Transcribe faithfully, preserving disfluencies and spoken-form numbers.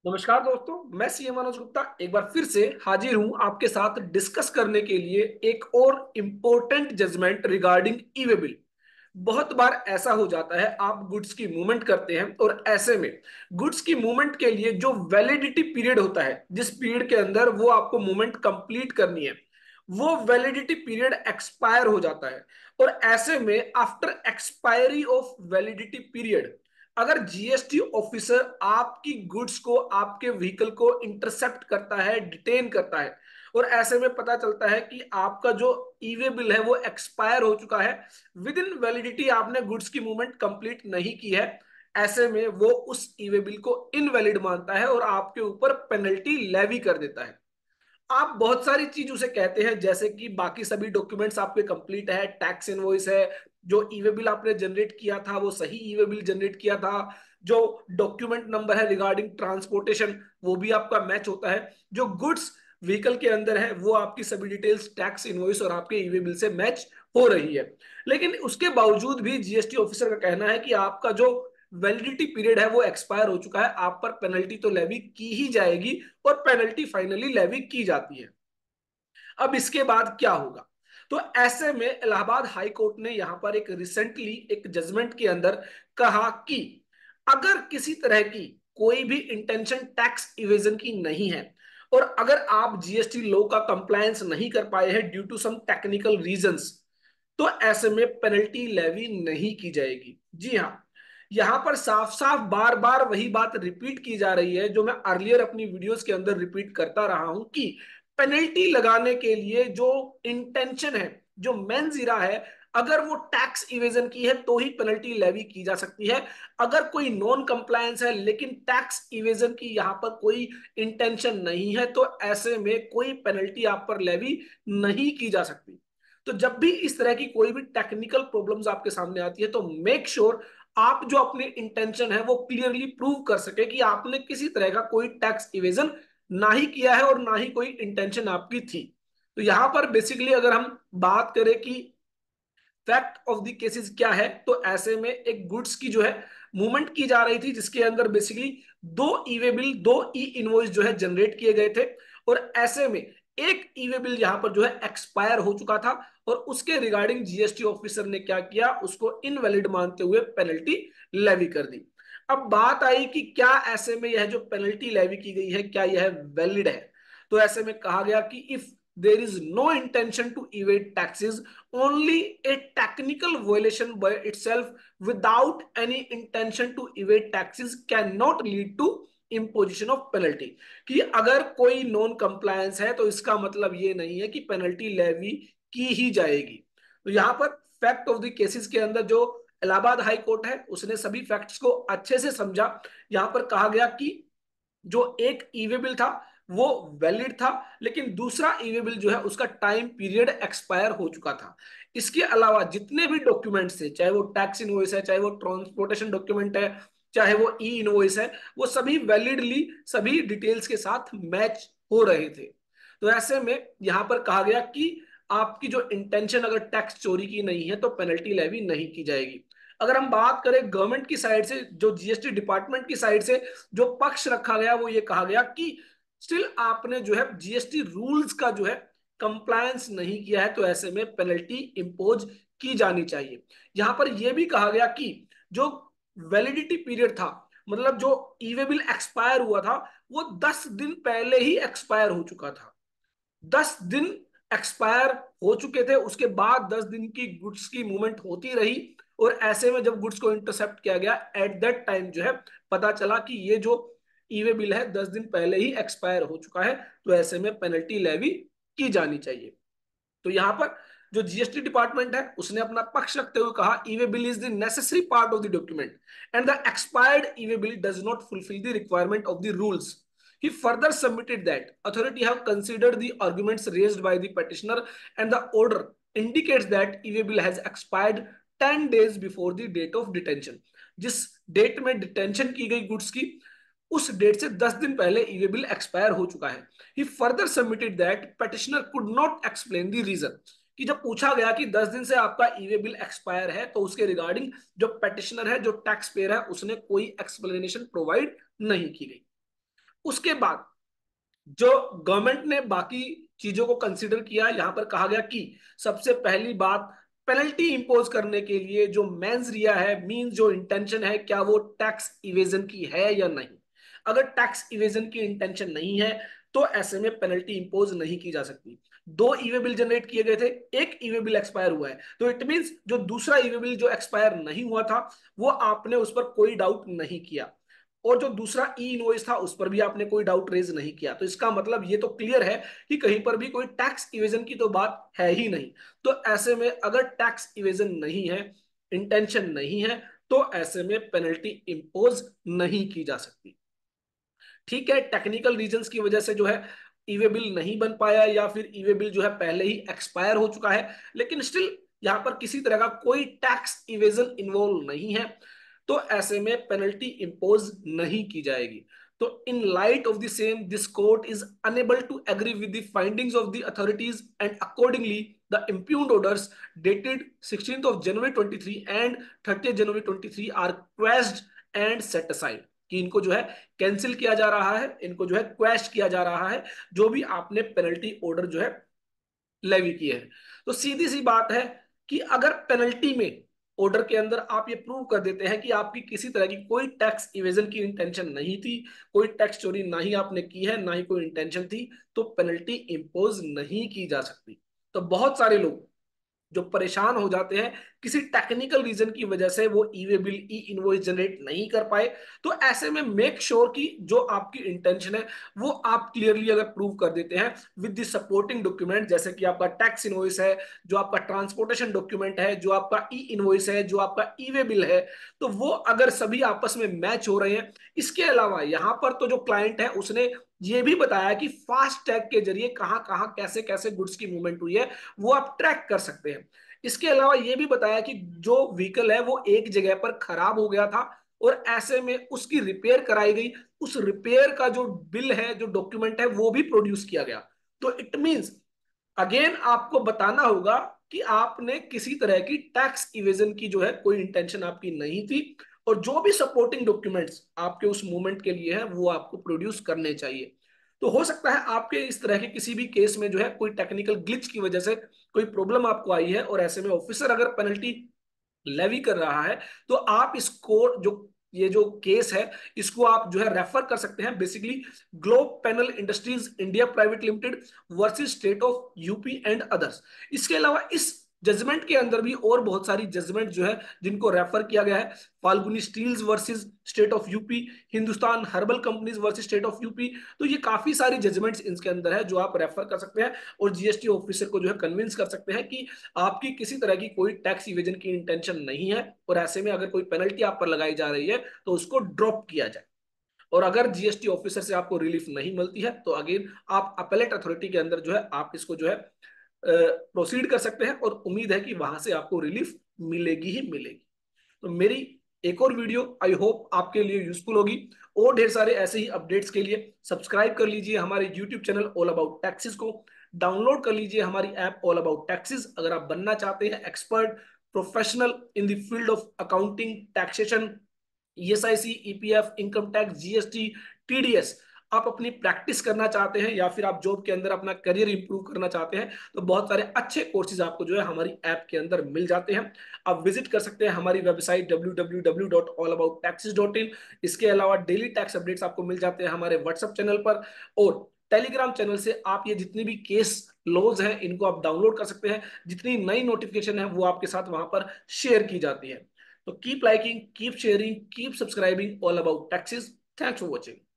नमस्कार दोस्तों, मैं सीएम मनोज गुप्ता एक बार फिर से हाजिर हूं आपके साथ डिस्कस करने के लिए एक और important judgement regarding E way bill. बहुत बार ऐसा हो जाता है, आप गुड्स की मूवमेंट करते हैं और ऐसे में गुड्स की मूवमेंट के लिए जो वैलिडिटी पीरियड होता है, जिस पीरियड के अंदर वो आपको मूवमेंट कंप्लीट करनी है, वो वैलिडिटी पीरियड एक्सपायर हो जाता है। और ऐसे में after expiry of validity period अगर जीएसटी ऑफिसर आपकी गुड्स को, आपके व्हीकल को इंटरसेप्ट करता है, डिटेन करता है, और ऐसे में पता चलता है कि आपका जो ई वे बिल है वो एक्सपायर हो चुका है, विद इन वैलिडिटी आपने गुड्स की मूवमेंट कंप्लीट नहीं की है, ऐसे में वो उस ई वे बिल को इनवैलिड मानता है और आपके ऊपर पेनल्टी लेवी कर देता है। आप बहुत सारी चीज उसे कहते हैं, जैसे कि बाकी सभी डॉक्यूमेंट्स आपके कंप्लीट है, टैक्स इनवॉइस है, जो ई वे बिल आपने जनरेट किया था वो सही ई वे बिल जनरेट किया था, जो डॉक्यूमेंट नंबर है रिगार्डिंग ट्रांसपोर्टेशन वो भी आपका मैच होता है, जो गुड्स व्हीकल के अंदर है वो आपकी सभी डिटेल्स टैक्स इनवॉइस और आपके ई वे बिल से मैच हो रही है। लेकिन उसके बावजूद भी जीएसटी ऑफिसर का कहना है कि आपका जो वैलिडिटी पीरियड है वो एक्सपायर हो चुका है, आप पर पेनल्टी तो लेवी की ही जाएगी और पेनल्टी फाइनली लेवी की जाती है। अब इसके बाद क्या होगा? तो ऐसे में इलाहाबाद हाई कोर्ट ने यहां पर एक रिसेंटली एक जजमेंट के अंदर कहा कि अगर किसी तरह की कोई भी इंटेंशन टैक्स इवेजन की नहीं है और अगर आप जीएसटी लॉ का कंप्लायंस नहीं कर पाए हैं due to some technical reasons, तो ऐसे में पेनल्टी लेवी नहीं की जाएगी। जी हाँ, यहां पर साफ साफ बार बार वही बात रिपीट की जा रही है जो मैं अर्लियर अपनी वीडियोस के अंदर रिपीट करता रहा हूं कि पेनल्टी लगाने के लिए जो इंटेंशन है, जो मेन जीरा है, अगर वो टैक्स इवेजन की है तो ही पेनल्टी लेवी की जा सकती है। अगर कोई नॉन कंप्लायंस है लेकिन टैक्स इवेजन की यहां पर कोई इंटेंशन नहीं है, तो ऐसे में कोई पेनल्टी आप पर लेवी नहीं की जा सकती। तो जब भी इस तरह की कोई भी टेक्निकल प्रॉब्लम्स आपके सामने आती है तो मेक श्योर sure आप जो अपनी इंटेंशन है वो क्लियरली प्रूव कर सके कि आपने किसी तरह का कोई टैक्स इवेजन ना ही किया है और ना ही कोई इंटेंशन आपकी थी। तो यहां पर बेसिकली अगर हम बात करें कि फैक्ट ऑफ द केसेस क्या है, तो ऐसे में एक गुड्स की जो है मूवमेंट की जा रही थी जिसके अंदर बेसिकली दो ई वे बिल, दो ई इनवॉइस जो है जनरेट किए गए थे, और ऐसे में एक ई वे बिल यहां पर जो है एक्सपायर हो चुका था और उसके रिगार्डिंग जीएसटी ऑफिसर ने क्या किया, उसको इनवैलिड मानते हुए पेनल्टी लेवी कर दी। अब बात आई कि क्या ऐसे में यह जो पेनल्टी लेवी की गई है क्या यह वैलिड है? तो ऐसे में कहा गया कि if there is no intention to evade taxes, only a technical violation by itself without any intention to evade taxes cannot lead to imposition of penalty। कि अगर कोई नॉन कंप्लायंस है तो इसका मतलब ये नहीं है कि पेनल्टी लेवी की ही जाएगी। तो यहां पर फैक्ट ऑफ द केसेस के अंदर जो इलाहाबाद हाई कोर्ट है उसने सभी फैक्ट्स को अच्छे से समझा। यहां पर कहा गया कि जो एक ई वे बिल था वो वैलिड था, लेकिन दूसरा ई वे बिल जो है उसका टाइम पीरियड एक्सपायर हो चुका था। इसके अलावा जितने भी डॉक्यूमेंट्स है, चाहे वो टैक्स इनवॉइस है, चाहे वो ट्रांसपोर्टेशन डॉक्यूमेंट है, चाहे वो ई इनवॉइस है, वो सभी वैलिडली सभी डिटेल्स के साथ मैच हो रहे थे। तो ऐसे में यहां पर कहा गया कि आपकी जो इंटेंशन अगर टैक्स चोरी की नहीं है तो पेनल्टी लेवी नहीं की जाएगी। अगर हम बात करें गवर्नमेंट की साइड से, जो जीएसटी डिपार्टमेंट की साइड से जो पक्ष रखा गया वो ये कहा गया कि स्टिल आपने जो है जीएसटी रूल्स का जो है कंप्लायंस नहीं किया है, तो ऐसे में पेनल्टी इंपोज की जानी चाहिए। यहां पर यह भी कहा गया कि जो वैलिडिटी पीरियड था, मतलब जो ई वे बिल एक्सपायर हुआ था, वो दस दिन पहले ही एक्सपायर हो चुका था। दस दिन एक्सपायर हो चुके थे, उसके बाद दस दिन की गुड्स की मूवमेंट होती रही, और ऐसे में जब गुड्स को इंटरसेप्ट किया गया एट दैट टाइम जो है पता चला कि ये जो ई वे बिल है दस दिन पहले ही एक्सपायर हो चुका है, तो ऐसे में पेनल्टी लेवी की जानी चाहिए। तो यहां पर जो जीएसटी डिपार्टमेंट है उसने अपना पक्ष रखते हुए कहा E way bill is the necessary part of the document and the expired E way bill does not fulfil the requirement of the rules. He further submitted that authority have considered the arguments raised by the petitioner and the order indicates that e-way bill has expired ten days before the date of detention। जिस date में detention की गई goods की, उस date से दस दिन पहले ई वे बिल एक्सपायर हो चुका है। He further submitted that petitioner could not explain the reason. कि जब पूछा गया कि दस दिन से आपका ई वे बिल एक्सपायर है तो उसके रिगार्डिंग जो पेटिशनर है, जो टैक्स पेयर है, उसने कोई एक्सप्लेनेशन प्रोवाइड नहीं की गई। उसके बाद जो गवर्नमेंट ने बाकी चीजों को कंसिडर किया, यहां पर कहा गया कि सबसे पहली बात, पेनल्टी इंपोज करने के लिए जो मेंस रिया है, मींस जो इंटेंशन है, क्या वो टैक्स इवेजन की है या नहीं। अगर टैक्स इवेजन की इंटेंशन नहीं है तो ऐसे में पेनल्टी इंपोज नहीं की जा सकती। दो ईवे बिल जनरेट किए गए थे, एक ईवे बिल एक्सपायर हुआ है, तो इट मींस जो दूसरा ईवे बिल जो एक्सपायर नहीं हुआ था वो आपने उस पर कोई डाउट नहीं किया, और जो दूसरा ई इनवॉइस था उस पर भी आपने कोई डाउट रेज नहीं किया। तो इसका मतलब ये तो क्लियर है कि कहीं पर भी कोई टैक्स इवेजन की तो बात है ही नहीं। तो ऐसे में अगर टैक्स इवेजन नहीं है, इंटेंशन नहीं है, तो ऐसे में पेनल्टी इंपोज नहीं की जा सकती। ठीक है, टेक्निकल रीजंस की वजह से जो है ईवे बिल नहीं बन पाया, या फिर ईवे बिल जो है पहले ही एक्सपायर हो चुका है, लेकिन स्टिल यहां पर किसी तरह का कोई टैक्स इवेजन इन्वॉल्व नहीं है, तो ऐसे में पेनल्टी इंपोज नहीं की जाएगी। तो in light of the same, this court is unable to agree with the findings of the authorities, and accordingly the impugned orders dated sixteenth of January twenty-three and thirtieth January twenty-three are quashed and set aside, कि इनको जो है cancel किया जा रहा है, इनको जो है क्वैश किया जा रहा है, जो भी आपने पेनल्टी ऑर्डर जो है लेवी किए हैं। तो सीधी सी बात है कि अगर पेनल्टी में ऑर्डर के अंदर आप ये प्रूव कर देते हैं कि आपकी किसी तरह की कोई टैक्स इवेजन की इंटेंशन नहीं थी, कोई टैक्स चोरी ना ही आपने की है, ना ही कोई इंटेंशन थी, तो पेनल्टी इंपोज नहीं की जा सकती। तो बहुत सारे लोग जो परेशान हो जाते हैं किसी टेक्निकल रीजन की वजह से, वो E way bill, E invoice generate नहीं कर पाए, तो ऐसे में मेक श्योर sure कि जो आपकी इंटेंशन है वो आप क्लियरली अगर प्रूव कर देते हैं विद द सपोर्टिंग डॉक्यूमेंट, जैसे कि आपका टैक्स इनवॉइस है, जो आपका ट्रांसपोर्टेशन डॉक्यूमेंट है, जो आपका ई इनवॉइस है, जो आपका ई वे बिल है, तो वो अगर सभी आपस में मैच हो रहे हैं। इसके अलावा यहाँ पर तो जो क्लाइंट है उसने ये भी बताया कि फास्ट टैग के जरिए कहां कहां कैसे कैसे गुड्स की मूवमेंट हुई है वो आप ट्रैक कर सकते हैं। इसके अलावा ये भी बताया कि जो व्हीकल है वो एक जगह पर खराब हो गया था और ऐसे में उसकी रिपेयर कराई गई, उस रिपेयर का जो बिल है, जो डॉक्यूमेंट है, वो भी प्रोड्यूस किया गया। तो इट मींस अगेन आपको बताना होगा कि आपने किसी तरह की टैक्स इवेजन की जो है कोई इंटेंशन आपकी नहीं थी, और जो भी सपोर्टिंग डॉक्यूमेंट्स आपके उस मूवमेंट के लिए है वो आपको प्रोड्यूस करने चाहिए। तो हो सकता है आपके इस तरह के किसी भी केस में जो है कोई टेक्निकल ग्लिच की वजह से कोई प्रॉब्लम आपको आई है, और ऐसे में ऑफिसर अगर पेनल्टी लेवी कर रहा है, तो आप इसको जो ये जो केस है इसको आप जो है रेफर कर सकते हैं, basically Globe Panel Industries India private limited versus state of UP and others. इसके अलावा इस जजमेंट के अंदर भी और बहुत सारी जजमेंट जो है जिनको रेफर किया गया है, Falguni steels versus state of UP, Hindustan herbal companies versus state of UP. तो ये काफी सारी जजमेंट्स इनके अंदर है जो आप रेफर कर सकते हैं, और जीएसटी ऑफिसर को जो है कन्विंस कर सकते हैं कि आपकी किसी तरह की कोई टैक्स इवेजन की इंटेंशन नहीं है, और ऐसे में अगर कोई पेनल्टी आप पर लगाई जा रही है तो उसको ड्रॉप किया जाए। और अगर जीएसटी ऑफिसर से आपको रिलीफ नहीं मिलती है तो अगेन आप अपेलेट अथॉरिटी के अंदर जो है आप इसको जो है प्रोसीड कर सकते हैं, और उम्मीद है कि वहां से आपको रिलीफ मिलेगी ही मिलेगी। तो मेरी एक और वीडियो आई होप आपके लिए यूजफुल होगी, और ढेर सारे ऐसे ही अपडेट्स के लिए सब्सक्राइब कर लीजिए हमारे YouTube channel all about taxes को, डाउनलोड कर लीजिए हमारी ऐप ऑल अबाउट टैक्सेस अगर आप बनना चाहते हैं expert professional in the field of accounting, taxation, ESIC, EPF, income tax, GST, TDS. आप अपनी प्रैक्टिस करना चाहते हैं या फिर आप जॉब के अंदर अपना करियर इंप्रूव करना चाहते हैं, तो बहुत सारे अच्छे कोर्सेज आपको जो है हमारी ऐप के अंदर मिल जाते हैं। आप विजिट कर सकते हैं हमारी website W W W dot all about taxes dot in. इसके अलावा डेली टैक्स अपडेट्स आपको मिल जाते हैं हमारे व्हाट्सएप चैनल पर, और टेलीग्राम चैनल से आप ये जितनी भी केस लॉज हैं इनको आप डाउनलोड कर सकते हैं। जितनी नई नोटिफिकेशन है वो आपके साथ वहां पर शेयर की जाती है। तो keep liking, keep sharing, keep subscribing all about taxes. Thanks for watching.